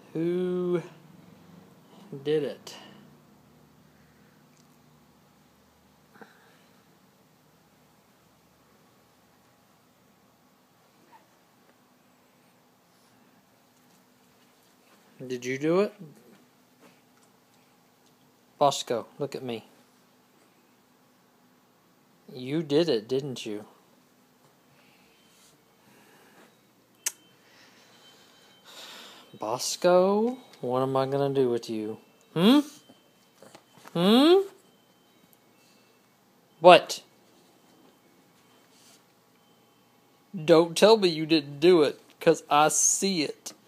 Who did it? Did you do it? Bosco, look at me. You did it, didn't you? Bosco, what am I gonna do with you? What? Don't tell me you didn't do it, 'cause I see it.